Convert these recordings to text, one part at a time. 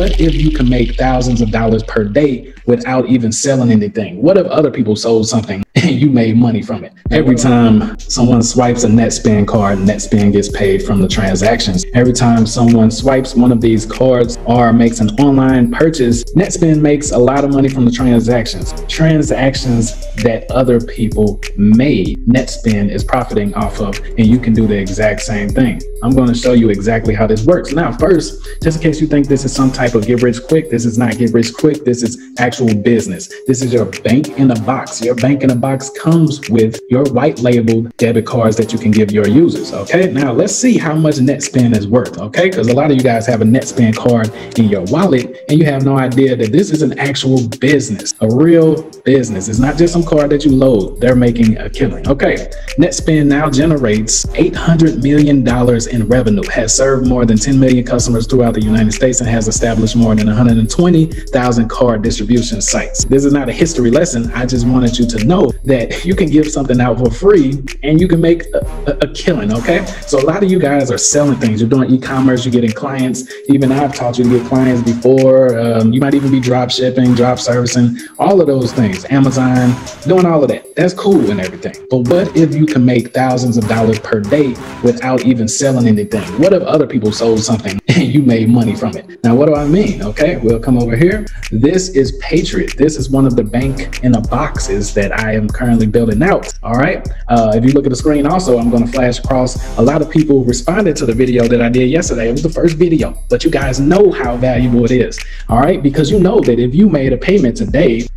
what if you can make thousands of dollars per day without even selling anything? What if other people sold something and you made money from it? Every time someone swipes a NetSpend card, NetSpend gets paid from the transactions. Every time someone swipes one of these cards or makes an online purchase, NetSpend makes a lot of money from the transactions. Transactions that other people made, NetSpend is profiting off of, and you can do the exact same thing. I'm going to show you exactly how this works. Now, first, just in case you think this is some type of get rich quick, this is not get rich quick. This is actual business. This is your bank in a box. Your bank in a box comes with your white labeled debit cards that you can give your users. Okay, now let's see how much NetSpend is worth. Okay, because a lot of you guys have a NetSpend card in your wallet and you have no idea that this is an actual business, a real business. It's not just some card that you load. They're making a killing. Okay, NetSpend now generates $800 million in revenue, has served more than 10 million customers throughout the United States, and has established more than 120,000 card distribution sites. This is not a history lesson. I just wanted you to know that you can give something out for free and you can make a killing. Okay, so a lot of you guys are selling things. You're doing e-commerce, you're getting clients. Even I've taught you to get clients before. You might even be drop shipping, drop servicing, all of those things, Amazon, doing all of that. That's cool and everything. But what if you can make thousands of dollars per day without even selling anything? What if other people sold something and you made money from it? Now, what do I mean? Okay, we'll come over here. This is Patriot. This is one of the bank in a boxes that I am currently building out. All right. If you look at the screen also, I'm going to flash across. A lot of people responded to the video that I did yesterday. It was the first video, but you guys know how valuable it is. All right. Because you know that if you made a payment today,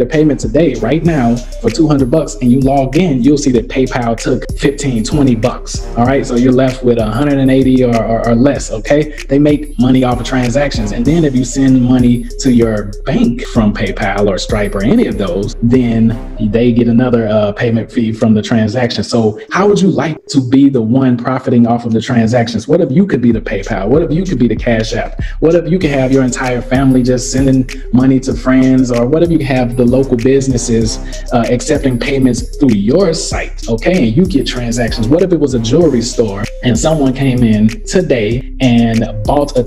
right now for 200 bucks and you log in, you'll see that PayPal took 15, 20 bucks. All right. So you're left with 180 or less. Okay. They make money off of transactions. And then if you send money to your bank from PayPal or Stripe or any of those, then they get another payment fee from the transaction. So how would you like to be the one profiting off of the transactions? What if you could be the PayPal? What if you could be the Cash App? What if you could have your entire family just sending money to friends? Or what if you have the local businesses accepting payments through your site? Okay, and you get transactions. What if it was a jewelry store and someone came in today and bought a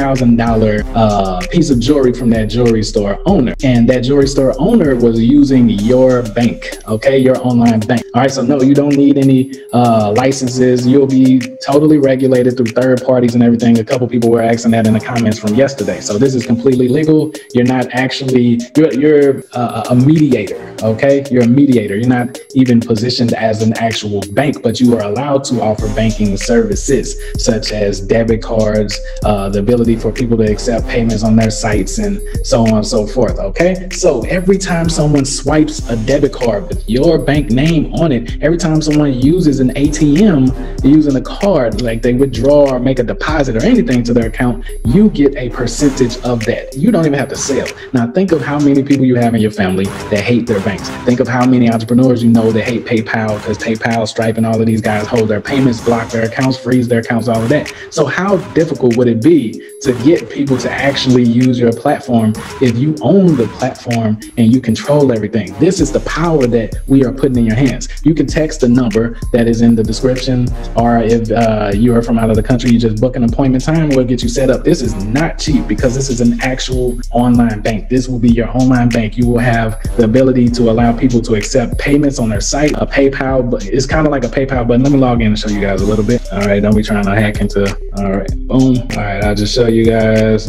$10,000 piece of jewelry from that jewelry store owner, and that jewelry store owner was using your bank, okay, your online bank? All right, so no, you don't need any licenses. You'll be totally regulated through third parties and everything. A couple people were asking that in the comments from yesterday. So this is completely legal. You're not actually, you're a mediator, okay? You're a mediator. You're not even positioned as an actual bank, but you are allowed to offer banking services such as debit cards, the ability for people to accept payments on their sites, and so on and so forth. Okay, so every time someone swipes a debit card with your bank name on it, every time someone uses an ATM using a card, like they withdraw or make a deposit or anything to their account, you get a percentage of that. You don't even have to sell. Now think of how many people you have in your family that hate their banks. Think of how many entrepreneurs you know that hate PayPal, because PayPal, Stripe, and all of these guys hold their payments, block their accounts, freeze their accounts, all of that. So how difficult would it be to get people to actually use your platform if you own the platform and you control everything? This is the power that we are putting in your hands. You can text the number that is in the description, or if you are from out of the country, you just book an appointment time, we'll get you set up. This is not cheap because this is an actual online bank. This will be your online bank. You will have the ability to allow people to accept payments on their site. A PayPal, but it's kind of like a PayPal button. Let me log in and show you guys a little bit. All right, don't be trying to hack into. All right, boom. All right, I'll just show you guys.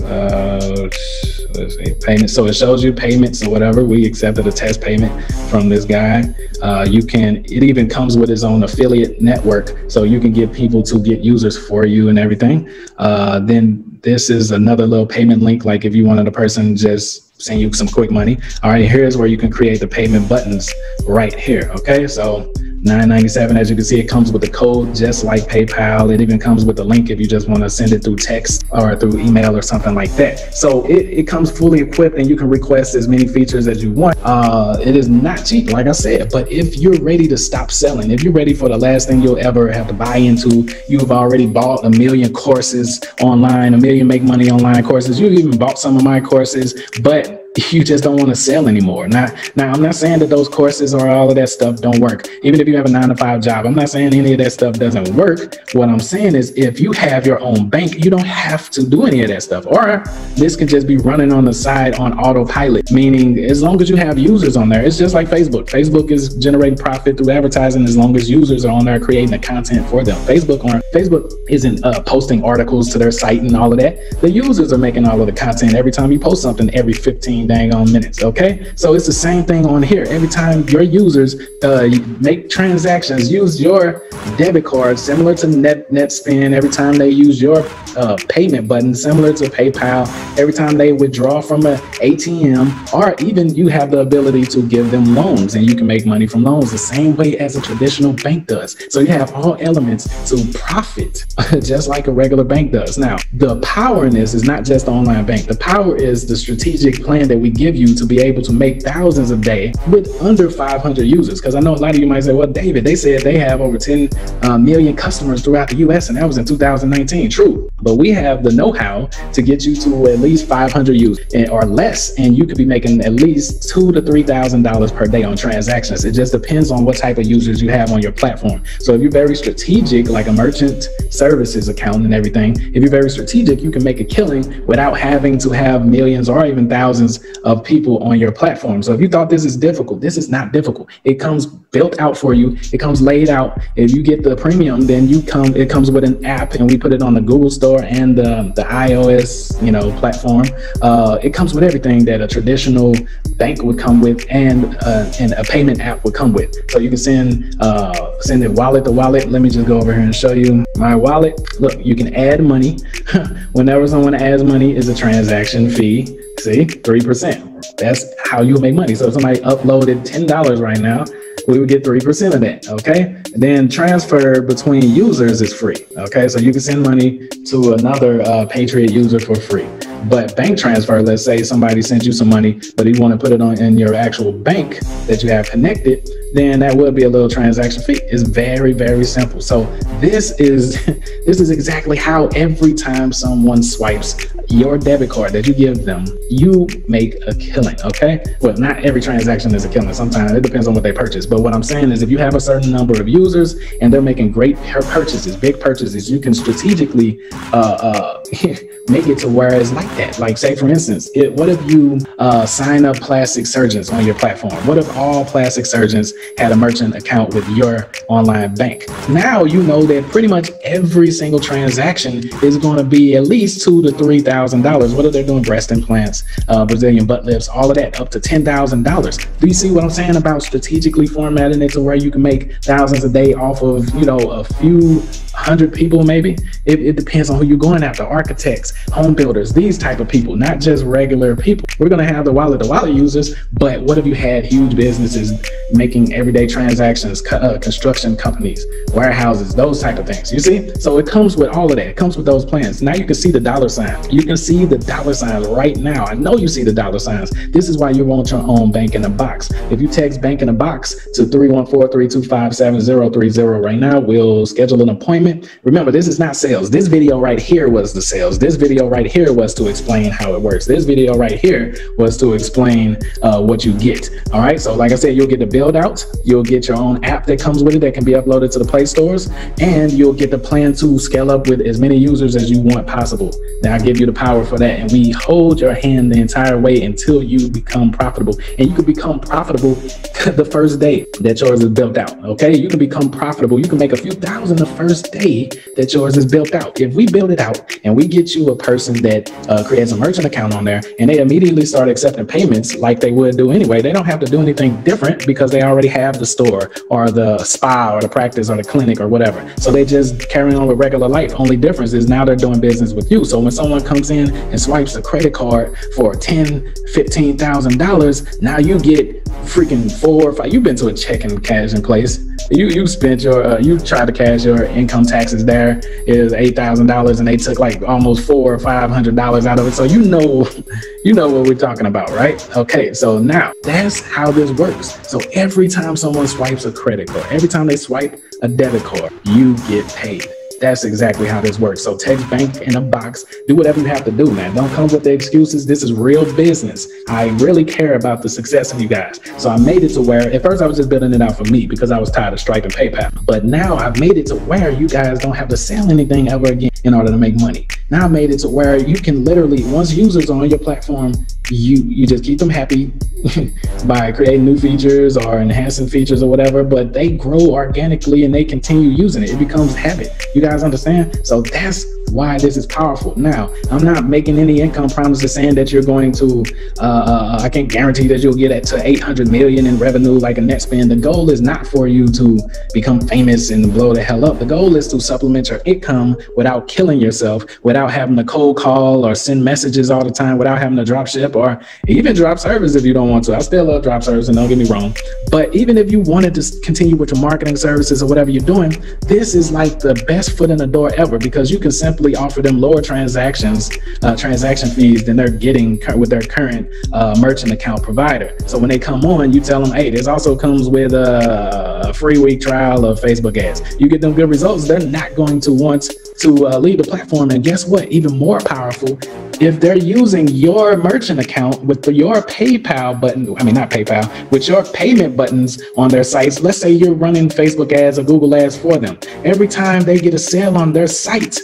Let's see, payment. So it shows you payments or whatever. We accepted a test payment from this guy. It even comes with its own affiliate network, so you can get people to get users for you and everything. Then this is another little payment link, like if you wanted a person just send you some quick money. All right, here's where you can create the payment buttons right here. Okay, so $9.97, as you can see, it comes with the code just like PayPal. It even comes with the link if you just want to send it through text or through email or something like that. So it comes fully equipped and you can request as many features as you want. It is not cheap, like I said, but if you're ready to stop selling, if you're ready for the last thing you'll ever have to buy into, you've already bought 1 million courses online, 1 million make money online courses. You've even bought some of my courses, but you just don't want to sell anymore. Now, I'm not saying that those courses or all of that stuff don't work. Even if you have a 9-to-5 job, I'm not saying any of that stuff doesn't work. What I'm saying is if you have your own bank, you don't have to do any of that stuff. Or this can just be running on the side on autopilot, meaning as long as you have users on there, it's just like Facebook. Facebook is generating profit through advertising as long as users are on there creating the content for them. Facebook isn't posting articles to their site and all of that. The users are making all of the content every time you post something every 15 dang on minutes. Okay, so it's the same thing on here. Every time your users make transactions, use your debit card similar to NetSpend. Every time they use your payment button similar to PayPal. Every time they withdraw from an ATM, or even you have the ability to give them loans and you can make money from loans the same way as a traditional bank does. So you have all elements to profit just like a regular bank does. Now, the power in this is not just the online bank. The power is the strategic plan that we give you to be able to make thousands a day with under 500 users. Because I know a lot of you might say, well, David, they said they have over 10 million customers throughout the US, and that was in 2019. True, but we have the know-how to get you to at least 500 users or less, and you could be making at least $2,000 to $3,000 per day on transactions. It just depends on what type of users you have on your platform. So if you're very strategic, like a merchant services account and everything, if you're very strategic, you can make a killing without having to have millions or even thousands of people on your platform. So if you thought this is difficult, this is not difficult. It comes built out for you. It comes laid out. If you get the premium, then it comes with an app, and we put it on the Google Store and the iOS, platform. It comes with everything that a traditional bank would come with, and a payment app would come with. So you can send it wallet to wallet. Let me just go over here and show you my wallet. Look, you can add money. Whenever someone adds money, is a transaction fee. See, 3%. That's how you make money. So if somebody uploaded $10 right now, we would get 3% of that. Okay. And then transfer between users is free. Okay. So you can send money to another Patriot user for free. But bank transfer, let's say somebody sent you some money, but you want to put it in your actual bank that you have connected, then that would be a little transaction fee. It's very, very simple. So this is exactly how every time someone swipes your debit card that you give them, you make a killing. Okay. Well, not every transaction is a killing. Sometimes it depends on what they purchase. But what I'm saying is if you have a certain number of users and they're making great purchases, big purchases, you can strategically make it to where it's like that. Like, say for instance, what if you sign up plastic surgeons on your platform? What if all plastic surgeons had a merchant account with your online bank? Now you know that pretty much every single transaction is going to be at least $2,000 to $3,000. Whether they're doing breast implants, Brazilian butt lifts, all of that, up to $10,000. Do you see what I'm saying about strategically formatting it to where you can make thousands a day off of a few hundred people? Maybe it depends on who you're going after. Architects, home builders, these type of people, not just regular people. We're going to have the wallet-to-wallet users, but what if you had huge businesses making everyday transactions, construction companies, warehouses, those type of things? You see? So it comes with all of that. It comes with those plans. Now you can see the dollar sign. You can see the dollar signs right now. I know you see the dollar signs. This is why you want your own bank in a box. If you text bank in a box to 314-325-7030 right now, we'll schedule an appointment. Remember, this is not sales. This video right here was the sales. This video right here was to explain how it works. This video right here was to explain what you get. All right. So like I said, you'll get the build out. You'll get your own app that comes with it that can be uploaded to the Play stores, and you'll get the plan to scale up with as many users as you want possible. Now I give you the power for that, and we hold your hand the entire way until you become profitable. And you can become profitable the first day that yours is built out. Okay. You can become profitable. You can make a few thousand the first day that yours is built out. If we build it out and we get you a person that creates a merchant account on there, and they immediately start accepting payments like they would do anyway, they don't have to do anything different because they already have the store or the spa or the practice or the clinic or whatever. So they just carry on with regular life. Only difference is now they're doing business with you. So when someone comes in and swipes a credit card for $10,000, $15,000, now you get freaking 4 or 5. You've been to a checking cashing place. You spent you tried to cash your income taxes there. It was $8,000 and they took like almost $400 or $500 out of it. So you know what we're talking about, right? Okay, so now that's how this works. So every time someone swipes a credit card, every time they swipe a debit card, you get paid. That's exactly how this works. So text bank in a box, do whatever you have to do, man. Don't come with the excuses. This is real business. I really care about the success of you guys. So I made it to where at first I was just building it out for me because I was tired of Stripe and PayPal. But now I've made it to where you guys don't have to sell anything ever again in order to make money. Now I made it to where you can literally, once users are on your platform, you just keep them happy by creating new features or enhancing features or whatever, but they grow organically and they continue using it. It becomes habit. You guys understand? So that's why this is powerful. Now, I'm not making any income promises saying that you're going to, I can't guarantee that you'll get to 800 million in revenue like a NetSpend. The goal is not for you to become famous and blow the hell up. The goal is to supplement your income without killing yourself, without having to cold call or send messages all the time, without having to drop ship or even drop service if you don't want to. I still love drop service, and don't get me wrong. But even if you wanted to continue with your marketing services or whatever you're doing, this is like the best foot in the door ever, because you can simply offer them lower transaction fees than they're getting with their current merchant account provider. So when they come on, you tell them, hey, this also comes with a free week trial of Facebook ads. You get them good results, they're not going to want to leave the platform. And guess what? Even more powerful, if they're using your merchant account with your PayPal button, I mean, not PayPal, with your payment buttons on their sites, let's say you're running Facebook ads or Google ads for them. Every time they get a sale on their site,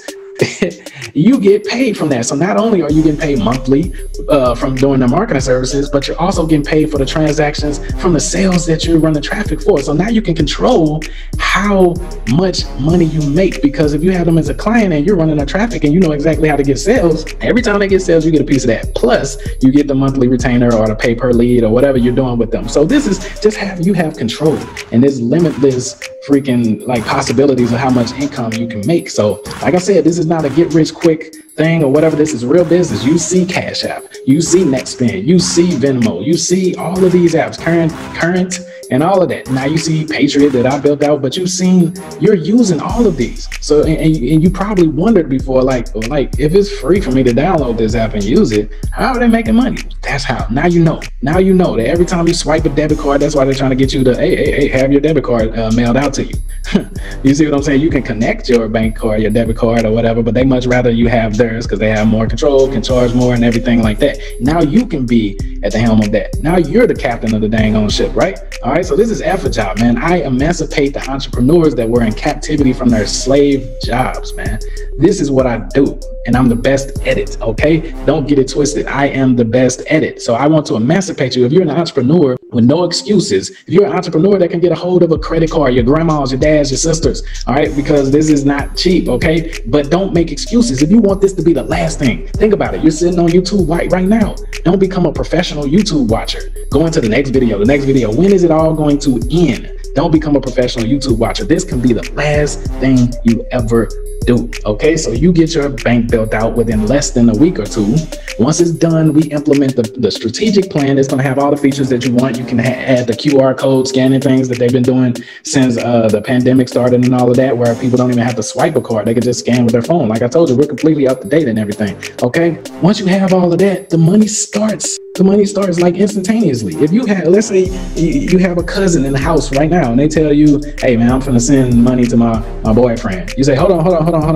you get paid from that. So not only are you getting paid monthly from doing the marketing services, but you're also getting paid for the transactions from the sales that you're running traffic for. So now you can control how much money you make, because if you have them as a client and you're running the traffic and you know exactly how to get sales, every time they get sales, you get a piece of that. Plus you get the monthly retainer or the pay per lead or whatever you're doing with them. So this is just you have control, and there's limitless freaking like possibilities of how much income you can make. So like I said, this is not a get rich quick thing or whatever. This is real business. You see Cash App, you see NetSpend, you see Venmo, you see all of these apps, current and all of that. Now you see Patriot that I built out, but you're using all of these. So and you probably wondered before, like if it's free for me to download this app and use it, how are they making money? That's how. Now you know that every time you swipe a debit card, that's why they're trying to get you to hey, have your debit card mailed out to you. You see what I'm saying? You can connect your bank card, your debit card or whatever, but they much rather you have theirs because they have more control, can charge more and everything like that. Now you can be at the helm of that. Now you're the captain of the dang on ship, right? All right, so this is effort job, man. I emancipate the entrepreneurs that were in captivity from their slave jobs, man. This is what I do, and I'm the best at it, okay? Don't get it twisted. I am the best at it. So I want to emancipate you. If you're an entrepreneur with no excuses, if you're an entrepreneur that can get a hold of a credit card, your grandma's, your dad's, your sisters, all right? Because this is not cheap, okay? But don't make excuses. If you want this to be the last thing, think about it. You're sitting on YouTube right now. Don't become a professional YouTube watcher. Go into the next video, When is it all going to end? Don't become a professional YouTube watcher. This can be the last thing you ever do, okay? So you get your bank built out within less than a week or two. Once it's done, we implement the strategic plan that's going to have all the features that you want. You can add the QR code scanning things that they've been doing since the pandemic started and all of that, where people don't even have to swipe a card. They can just scan with their phone. Like I told you, we're completely up to date and everything, okay? Once you have all of that, the money starts like instantaneously. If you have, let's say you have a cousin in the house right now and they tell you, hey man, I'm finna send money to my boyfriend. You say, hold on.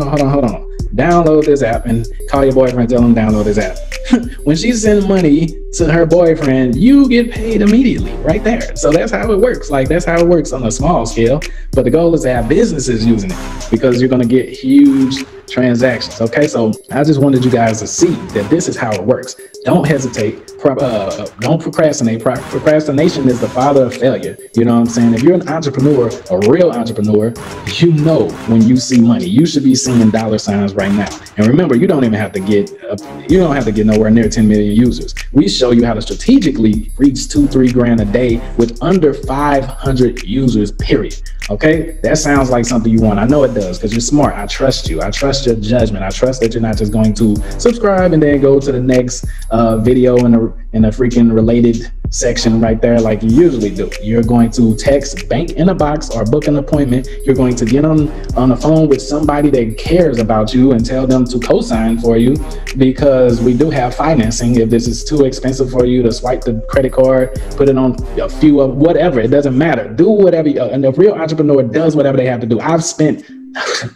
Download this app and call your boyfriend, tell him download this app. When she sends money to her boyfriend, you get paid immediately right there. So that's how it works. Like that's how it works on a small scale. But the goal is to have businesses using it, because you're going to get huge transactions. Okay, so I just wanted you guys to see that this is how it works. Don't hesitate. Don't procrastinate. Procrastination is the father of failure. You know what I'm saying? If you're an entrepreneur, a real entrepreneur, you know when you see money, you should be seeing dollar signs right now. And remember, you don't even have to get nowhere near 10 million users. We show you how to strategically reach 2-3 grand a day with under 500 users, period. Okay, that sounds like something you want. I know it does, because you're smart. I trust you. I trust your judgment. I trust that you're not just going to subscribe and then go to the next video in a freaking related section right there like you usually do. You're going to text bank in a box or book an appointment. You're going to get on the phone with somebody that cares about you and tell them to co-sign for you, because we do have financing. If this is too expensive for you to swipe the credit card, put it on a few of whatever, it doesn't matter. Do whatever, and the real entrepreneur does whatever they have to do. I've spent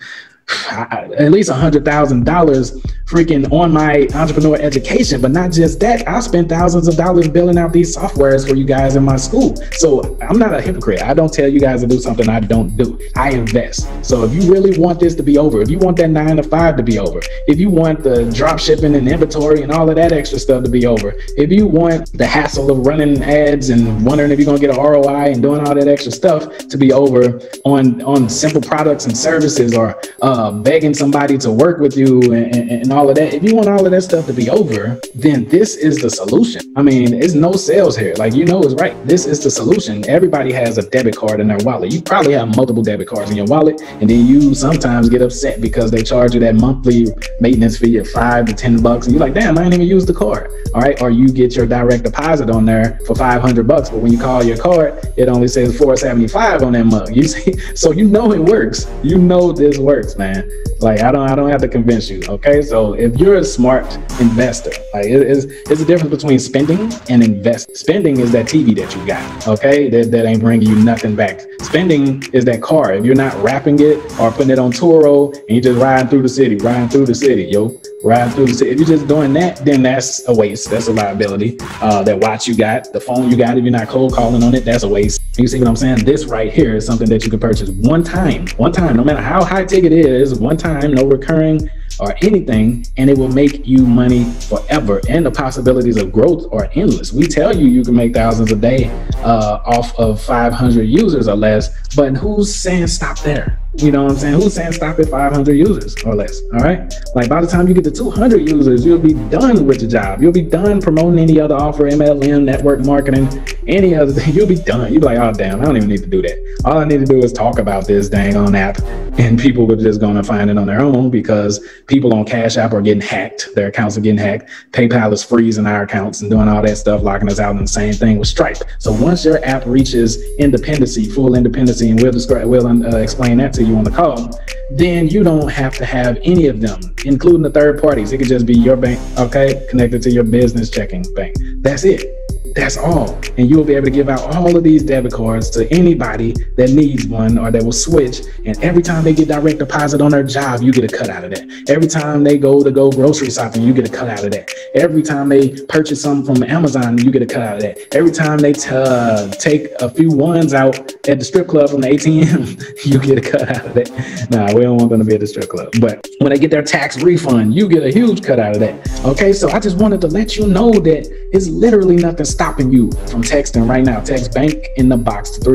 at least $100,000 freaking on my entrepreneur education. But not just that, I spent thousands of dollars building out these softwares for you guys in my school. So I'm not a hypocrite. I don't tell you guys to do something I don't do. I invest. So if you really want this to be over, if you want that 9 to 5 to be over, if you want the drop shipping and inventory and all of that extra stuff to be over, if you want the hassle of running ads and wondering if you're gonna get an ROI and doing all that extra stuff to be over on simple products and services, or begging somebody to work with you and all of that, if you want all of that stuff to be over, then this is the solution. I mean, it's no sales here. Like, you know, it's right. This is the solution. Everybody has a debit card in their wallet. You probably have multiple debit cards in your wallet, and then you sometimes get upset because they charge you that monthly maintenance fee of $5 to $10, and you're like, damn, I ain't even used the card. All right, or you get your direct deposit on there for $500, but when you call your card, it only says $475 on that mug. You see, so you know it works. You know this works, man. Like, I don't have to convince you. Okay, so if you're a smart investor, like, it's a difference between spending and invest. Spending is that TV that you got, okay, that ain't bringing you nothing back. Spending is that car. If you're not wrapping it or putting it on Turo and you're just riding through the city, riding through the city. If you're just doing that, then that's a waste. That's a liability. That watch you got, the phone you got, if you're not cold calling on it, that's a waste. You see what I'm saying? This right here is something that you can purchase one time, no matter how high ticket it is, one time, no recurring or anything, and it will make you money forever. And the possibilities of growth are endless. We tell you you can make thousands a day off of 500 users or less, but who's saying stop there? You know what I'm saying? Who's saying stop at 500 users or less? All right. Like, by the time you get to 200 users, you'll be done with the job. You'll be done promoting any other offer, MLM, network marketing, any other thing. You'll be done. You'll be like, oh, damn, I don't even need to do that. All I need to do is talk about this dang on app, and people are just going to find it on their own, because people on Cash App are getting hacked. Their accounts are getting hacked. PayPal is freezing our accounts and doing all that stuff, locking us out, and the same thing with Stripe. So once your app reaches independency, full independency, and we'll explain that to you on the call, then you don't have to have any of them, including the third parties. It could just be your bank, okay, connected to your business checking bank. That's it. That's all. And you'll be able to give out all of these debit cards to anybody that needs one or that will switch. And every time they get direct deposit on their job, you get a cut out of that. Every time they go grocery shopping, you get a cut out of that. Every time they purchase something from Amazon, you get a cut out of that. Every time they take a few ones out at the strip club from the ATM, you get a cut out of that. Nah, we don't want them to be at the strip club. But when they get their tax refund, you get a huge cut out of that. Okay, so I just wanted to let you know that it's literally nothing stopping you from texting right now. Text bank in the box to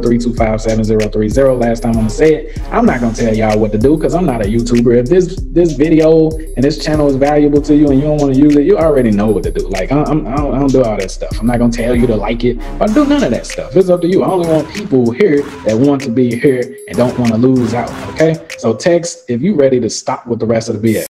314-325-7030. Last time I'm gonna say it. I'm not gonna tell y'all what to do, because I'm not a YouTuber. If this video and this channel is valuable to you and you don't want to use it, you already know what to do. Like, I don't do all that stuff. I'm not gonna tell you to like it or do none of that stuff. It's up to you. I only want people here that want to be here and don't want to lose out. Okay, so text if you ready to stop with the rest of the BS.